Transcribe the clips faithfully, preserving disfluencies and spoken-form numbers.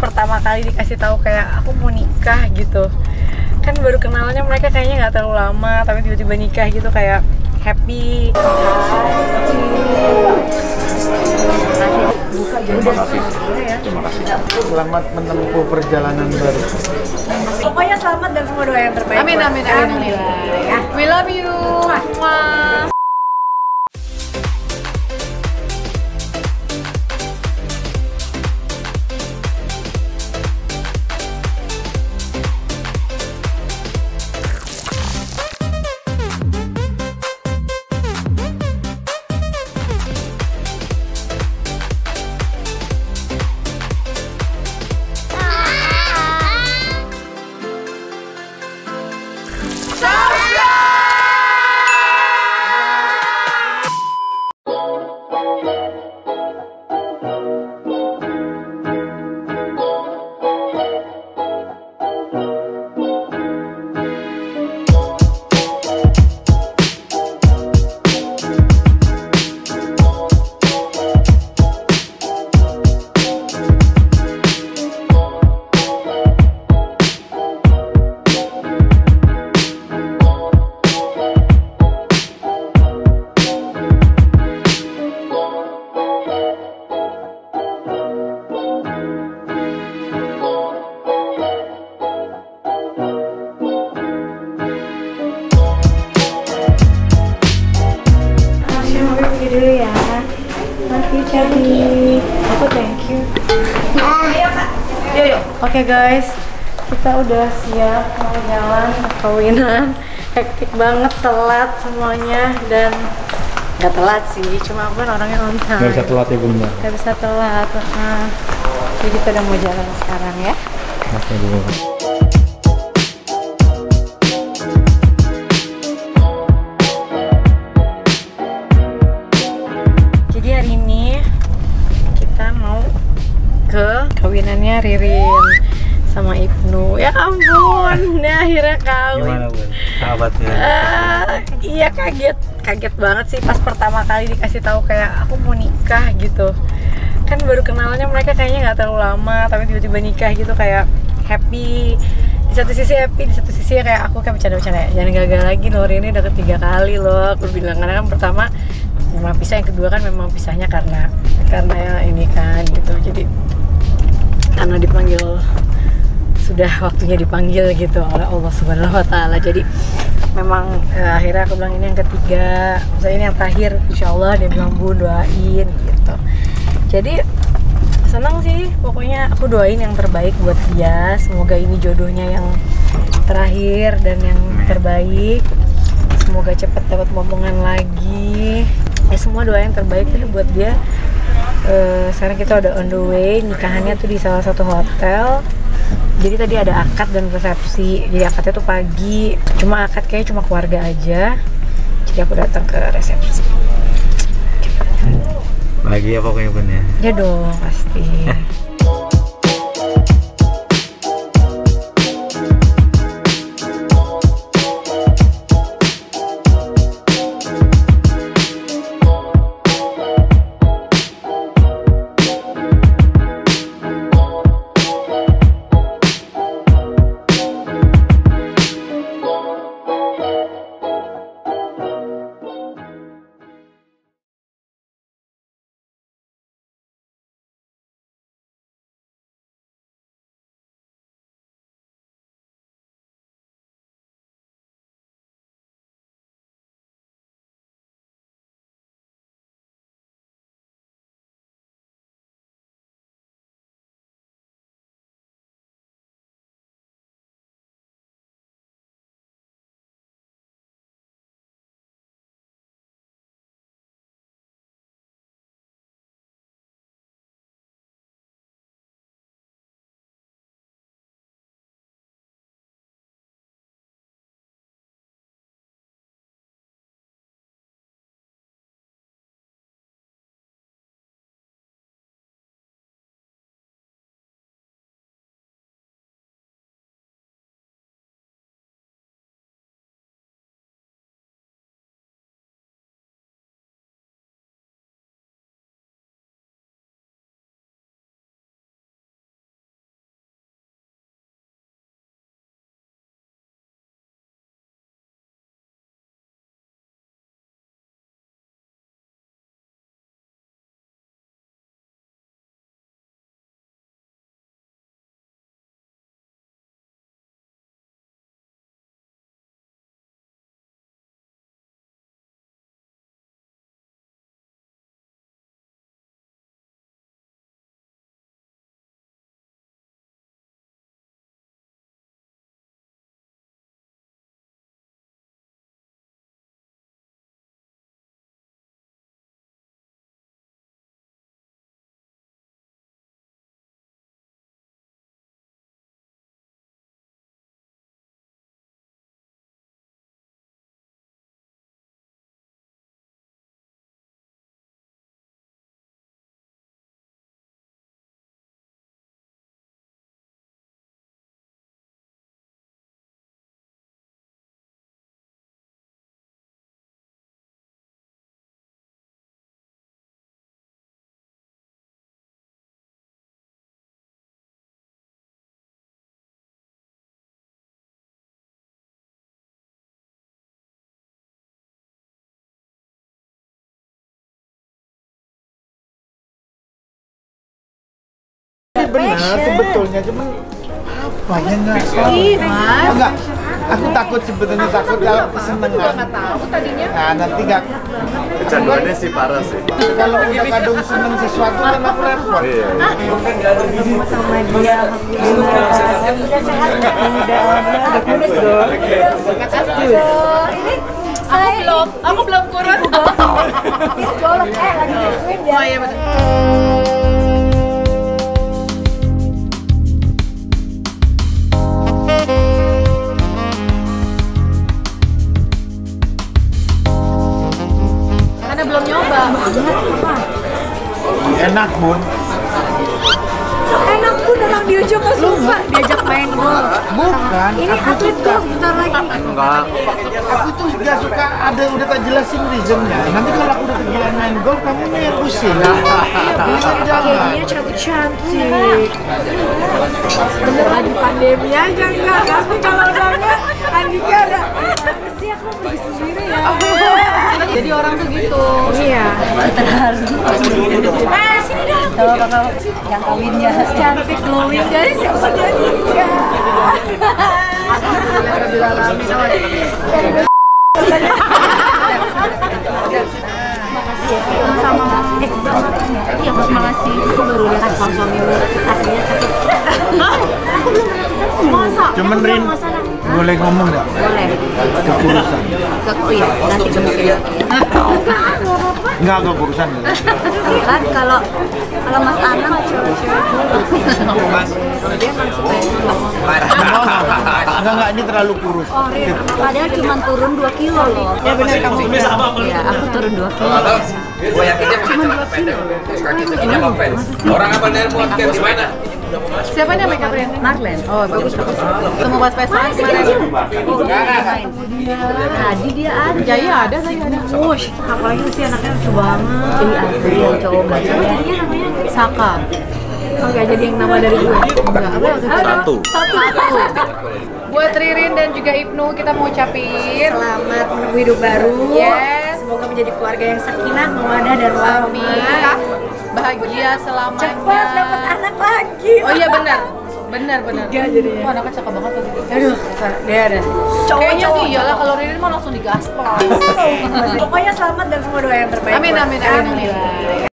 pertama kali dikasih tahu kayak aku mau nikah gitu, kan baru kenalannya mereka kayaknya nggak terlalu lama, tapi tiba-tiba nikah gitu kayak happy. Buka Terima kasih. Terima kasih. Selamat menempuh perjalanan baru. Pokoknya selamat dan semua doa yang terbaik. Amin amin amin amin. Ya. We love you. Mwah. Dulu ya, thank you Cari. Aku thank you. Ayo kak, yuk yuk. Oke guys, kita udah siap mau jalan kawinan. Hektik banget, telat semuanya dan nggak telat sih, cuma aku kan orangnya on time. Nggak bisa telat ya bunda. Nggak bisa telat. Nah, jadi kita udah mau jalan sekarang ya. Oke bu. Hari ini kita mau ke kawinannya Ririn sama Ibnu. Ya ampun, nah akhirnya kawin. Gimana bun? Sahabatnya? Uh, iya kaget, kaget banget sih pas pertama kali dikasih tahu kayak aku mau nikah gitu. Kan baru kenalannya mereka kayaknya nggak terlalu lama, tapi tiba-tiba nikah gitu kayak happy. Di satu sisi happy, di satu sisi kayak aku kayak bercanda-bercanda, jangan gagal lagi loh, ini udah ketiga kali loh. Aku bilang karena kan pertama memang pisah, yang kedua kan memang pisahnya karena karena ya ini kan gitu, jadi karena dipanggil, sudah waktunya dipanggil gitu oleh Allah Subhanahu Wa Taala. Jadi memang eh, akhirnya aku bilang ini yang ketiga, misalnya ini yang terakhir, insya Allah dia bilang bu doain gitu. Jadi senang sih, pokoknya aku doain yang terbaik buat dia, semoga ini jodohnya yang terakhir dan yang terbaik. Semoga cepat dapat momongan lagi. Ya semua doa yang terbaik deh buat dia. Uh, sekarang kita udah on the way, nikahannya tuh di salah satu hotel. Jadi tadi ada akad dan resepsi. Jadi akadnya tuh pagi. Cuma akad kayaknya cuma keluarga aja. Jadi aku datang ke resepsi. Lagi ya pokoknya bun ya. Ya dong pasti. benar passion. sebetulnya, cuman apa ya nggak tahu. Ih, Mas. Enggak, aku takut sebetulnya takut kalau kesenangan. Nggak tahu tadinya. Nah nanti nggak. Kecanduannya sih parah sih. Kalau udah kadung seneng sesuatu kan aku repot. Iya. Sama dia, alhamdulillah. Udah sehat kan? Udah, udah kurus dong. Ini Aku belum, aku belum kurus. Tis golok, eh lagi nyesuin ya. Oh iya betul. Karena belum nyoba. Enak bun. Enak tuh orang dia juga nggak suka diajak main golf. Bukan. Ini Aku atlet suka. golf bentar lagi. Enggak. Aku tuh nggak suka ada udah tak jelasin reasonnya. Nanti kalau aku udah kegilaan main golf, kamu yang pusing. Kayaknya cantik-cantik. Bener lagi pandemi aja enggak? Tapi kalau enggak, Andika ada. Apa sih aku pergi sendiri ya? Jadi orang tuh gitu. Iya. Terharu. Eh, sini dong. Kalau bakal yang kawinnya cantik glowing guys, yang sudah nikah. Sama eh iya mas makasih aku baru lihat suami lu aslinya cantik. Aku belum masa Cuman Rin, boleh ngomong nggak? boleh Kekurusan. ke iya nanti kemungkinan Nggak kekurusan. kan kalau kalau Mas Anam cewek-cewek Mas. dia kan suka yang Enggak enggak ini terlalu kurus. oh Rin padahal cuma turun dua kilo loh ya benar kamu ya aku turun dua kilo Gue yakinnya pakai celana pendek, terus kaki segini apa fans? Orang apa nih buat kayak gimana? Siapa nih make up ini? Marlen Oh bagus bagus. Semua buat Vespa kemarin. oh main tadi dia ada Jaya ada saya ada. Wush, apalagi sih anaknya lucu banget. Iya, asli yang cowok baca. Jadinya namanya Saka. oh nggak jadi yang nama dari gue. Enggak, apa waktu itu? Satu. Satu. Satu. Buat Ririn dan juga Ibnu kita mau ucapin Selamat menemui hidup baru. Yes. Semoga menjadi keluarga yang sakinah, mawadah dan Amin. warahmah. Bahagia selamanya. Cepat dapat anak lagi. Oh iya benar. Benar benar. Tiga jadinya. Wah, anaknya cakep banget tuh. Aduh, dia ada. Kayaknya sih iyalah kalau Ririn mah langsung digaspal. Pokoknya selamat dan semua doa yang terbaik. Amin buat amin amin amin. kami.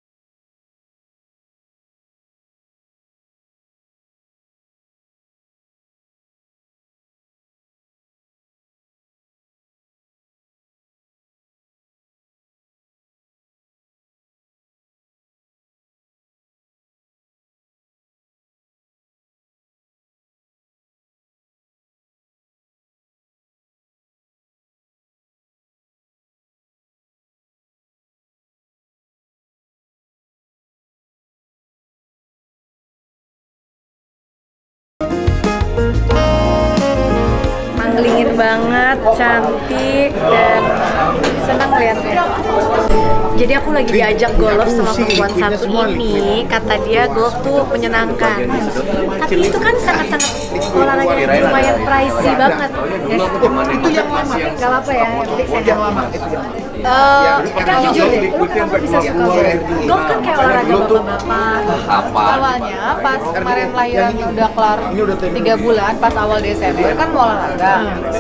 Manglingin banget, cantik dan senang lihatnya. Jadi aku lagi diajak golf sama perempuan satu ini, kata dia golf tuh menyenangkan. Tapi itu kan sangat-sangat olahraga yang lumayan pricey banget. Itu yang lama. Gak apa ya, yang penting sehat. Yang lama itu yang. Eh, Kan jujur deh, lu kenapa bisa suka golf? Golf kan kayak olahraga bapak-bapak. Apa? awalnya pas kemarin lahirannya udah kelar tiga bulan, pas awal Desember kan mau olahraga.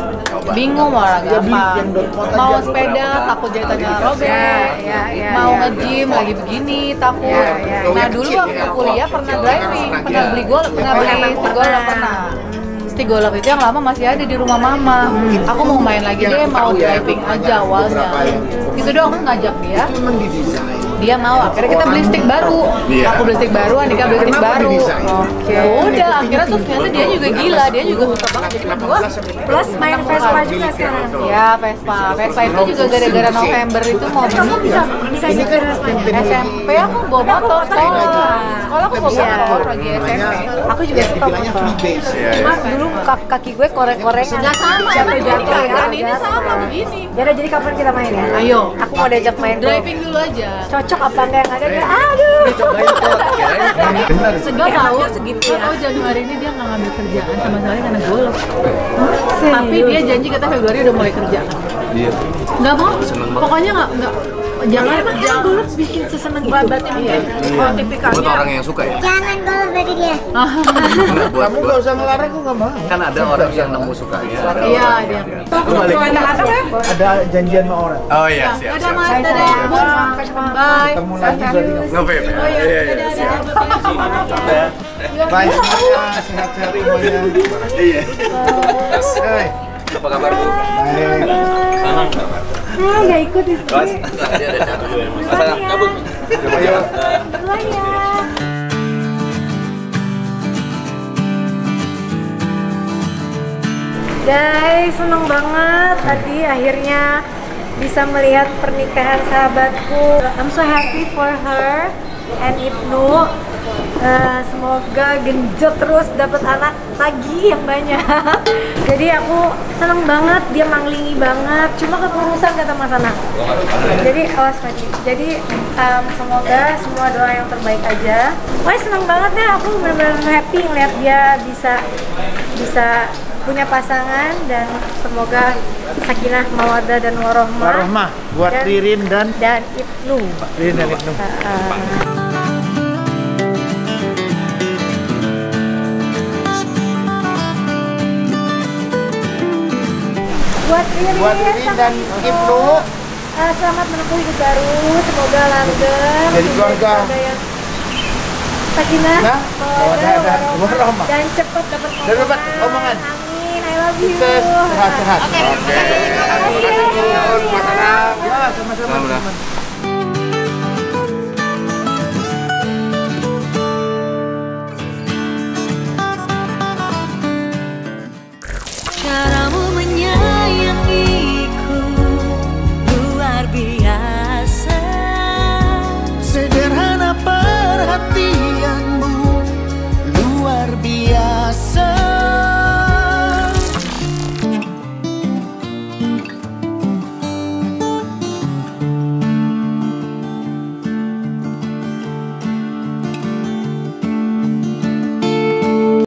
Bingung mau olahraga apa? Mau sepeda takut jahitannya robek. Ya, ya, Mau ya. nge-gym lagi begini takut. Ya, ya. Nah dulu waktu kuliah pernah driving, pernah beli golf, pernah beli Emang stigolok pernah. pernah. Stigolok itu yang lama masih ada di rumah mama. Aku mau main lagi deh, mau driving aja awalnya. Itu dong ngajak dia. Memang didesain. Dia mau, akhirnya kita beli stick baru. Iya. Aku beli stick baru, Andika beli stick Kenapa baru. didesain? Ya udah, akhirnya terus ternyata dia juga gila, dia juga suka banget. Jadi berdua, Plus main Vespa juga sekarang. ya Vespa. Vespa itu juga gara-gara November itu mau Kamu beli. bisa bisa Ini juga kan Vespanya. S M P aku bawa motor sekolah. Sekolah aku bawa Iya. motor lagi S M P. Aku juga suka Bilangnya motor. free base. Cuma dulu kaki, kaki gue korek-korengan. Nggak sama, Jatuh-jatuh ya. Dan ini sama begini. Ya udah, jadi kapan kita main ya? Ayo. Aku mau diajak main golf. Driving dulu aja. Cocok apa enggak yang ada dia? Aduh. Benar. Enggak tahu segitu nggak ya. tahu Januari ini dia nggak ngambil kerjaan sama sekali karena golf. Serius? Tapi dia janji kata Februari udah mulai kerja. Iya. Nggak mau. Pokoknya nggak nggak Jangan jangan dulu bikin seseneng itu. Berarti mungkin oh, tipikalnya. Buat orang yang suka ya. Jangan golf berarti dia. Enggak, buat Kamu nggak usah ngelarang, aku nggak mau. kan ada orang yang nemu sukanya. Ada Iya, orang dia. yang- Lu balik. Anak-anak ya. Ada janjian sama orang. Oh iya, siap. Dadah siap. Mas, dadah. Bye. Ketemu lagi berarti kamu. Nge-vape ya? Oh iya, Iya, iya. dadah, dadah. Bye semuanya, sehat-sehat semuanya. Iya. Hai. Apa kabar Bu? Baik. Ah, nggak ikut di sini. Mas, dia ada satu. Masalah kabut. Ayo. Duluan ya. Guys, seneng banget tadi akhirnya bisa melihat pernikahan sahabatku. I'm so happy for her and Ibnu. Eh, semoga genjot terus dapat anak lagi yang banyak. Jadi aku seneng banget, dia manglingi banget. Cuma kepurusan kata Mas Ana. Jadi awas Fadi. Jadi em, semoga semua doa yang terbaik aja. Wah seneng banget deh, aku benar-benar happy ngeliat dia bisa bisa punya pasangan dan semoga sakinah mawaddah dan warohmah Warohmah buat Dan- Ririn dan dan Ibnu. Ririn dan Ibnu. Uh, buat Ririn, Buat Ririn dan sama Ibnu. Uh, selamat menempuh hidup baru, semoga langgeng, Jadi keluarga. yang sakinah, Nah, mawaddah, mawaddah dan warohmah, warohmah. dan cepat dapat Dan dapat omongan. Amin, I love you. Sukses, sehat-sehat. Oke. Terima kasih ya. Ya, sama-sama. Sama-sama. teman-teman.